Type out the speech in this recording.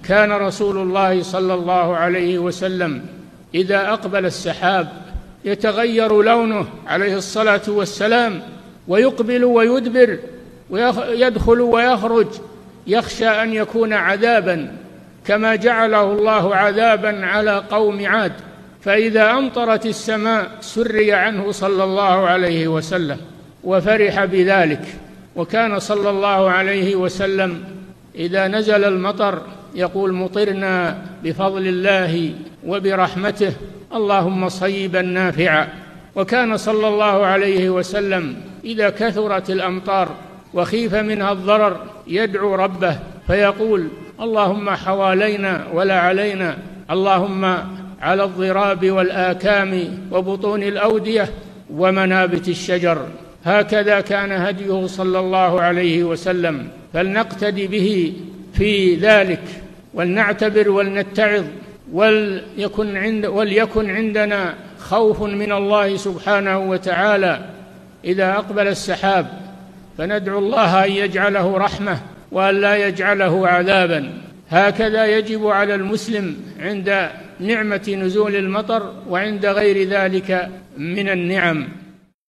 كان رسول الله صلى الله عليه وسلم إذا أقبل السحاب يتغير لونه عليه الصلاة والسلام، ويقبل ويدبر ويدخل ويخرج، يخشى أن يكون عذابا كما جعله الله عذابا على قوم عاد. فإذا أمطرت السماء سري عنه صلى الله عليه وسلم وفرح بذلك. وكان صلى الله عليه وسلم إذا نزل المطر يقول: مطرنا بفضل الله وبرحمته، اللهم صيبا نافعا. وكان صلى الله عليه وسلم إذا كثرت الأمطار وخيف منها الضرر يدعو ربه فيقول: اللهم حوالينا ولا علينا، اللهم على الضراب والآكام وبطون الأودية ومنابت الشجر. هكذا كان هديه صلى الله عليه وسلم، فلنقتدي به في ذلك ولنعتبر ولنتعظ، وليكن عندنا خوف من الله سبحانه وتعالى إذا أقبل السحاب، فندعو الله أن يجعله رحمة وأن لا يجعله عذابا. هكذا يجب على المسلم عند نعمة نزول المطر وعند غير ذلك من النعم.